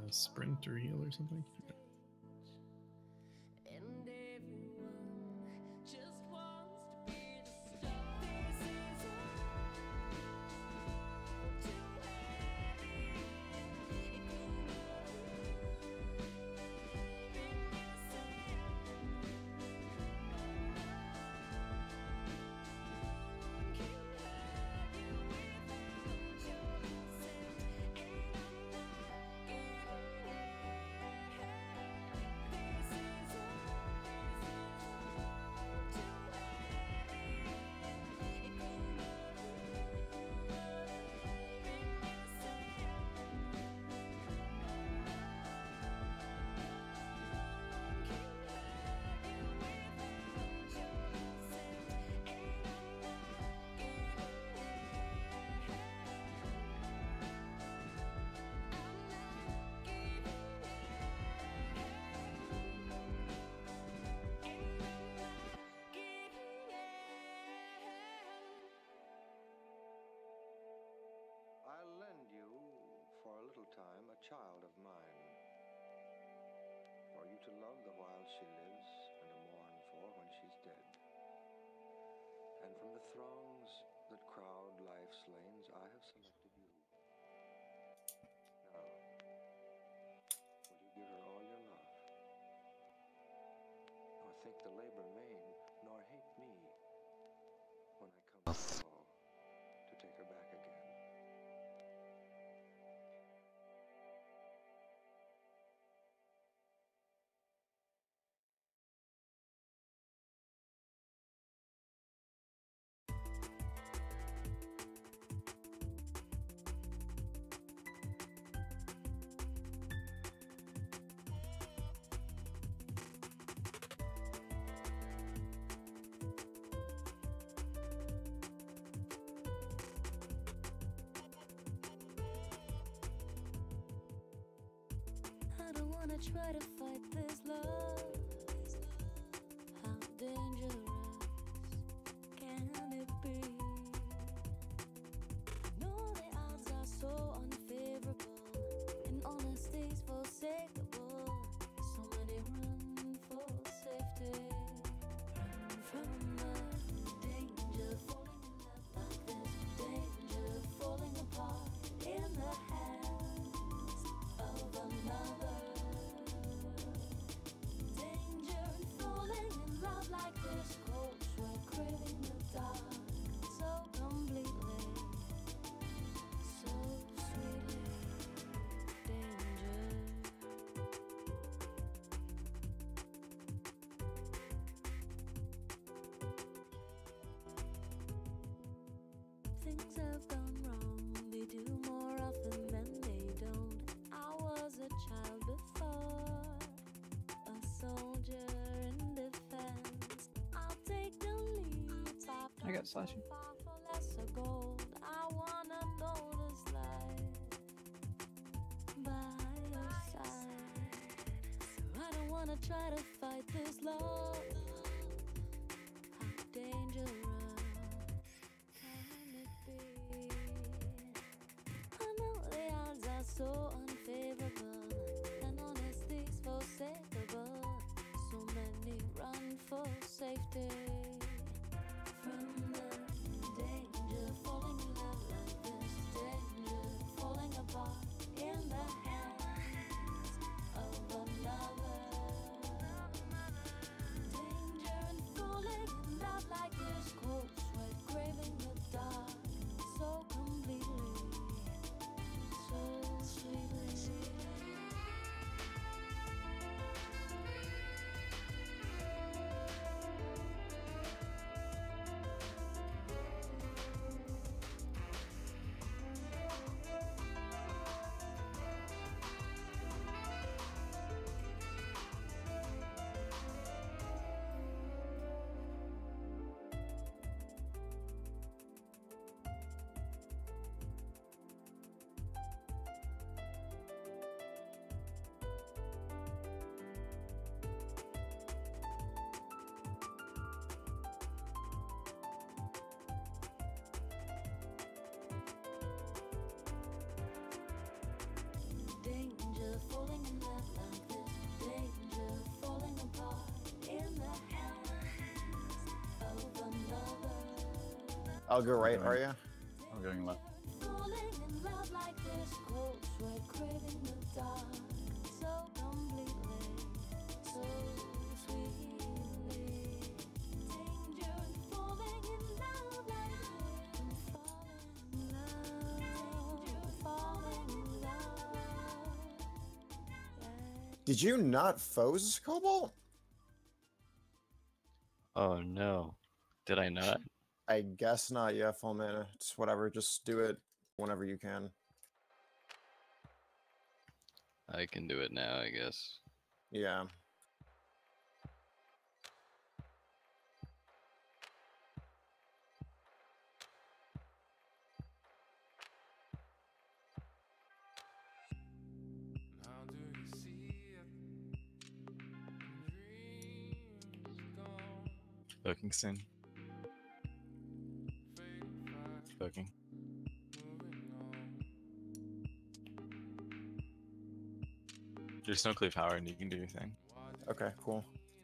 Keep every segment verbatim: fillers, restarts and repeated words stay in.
uh, sprint or heal or something? Okay. I'll lend you, for a little time, a child of mine, for you to love the while she lives, and to mourn for when she's dead. And from the throngs that crowd life's lanes, I have selected you. Now, will you give her all your love, nor think the labor vain, nor hate me, when I come to call to take her back again? Try to fight this love. How dangerous can it be? No, the odds are so unfavorable, and honesty's forsakable. So many run for safety, run from the danger, falling in love like this, danger, falling apart in the hands of another. Things have gone wrong, they do more often than they don't. I was a child before, a soldier in defense. I'll take the lead. I got slashing. For lesser gold, I wanna know this life by your side. So I don't wanna try to fight this love. How dangerous so unfavorable, and honesty's forsakable. So many run for safety from the danger, falling in love like this, danger, falling apart in the hands of another. Danger and falling in love like this, cold sweat craving the dark so completely. I'll go right, Okay. are you? I'm going left. Falling in love like this, cold sweat craving the dark, so completely, so sweetly. Danger in falling in love like this. Falling in love, danger falling in love. Yeah. Did you not foes Cobalt? Oh no. Did I not? I guess not. Yeah, full mana. It's whatever. Just do it whenever you can. I can do it now, I guess. Yeah. Looking soon. Looking. There's no clear power and you can do your thing. Okay, cool.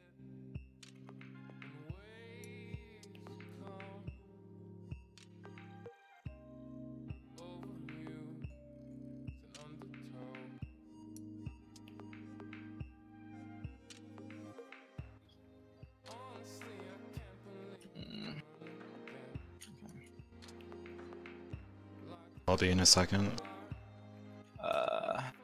Mm. I'll be in a second. Uh. Okay.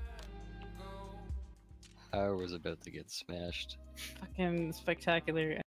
I was about to get smashed. Fucking spectacular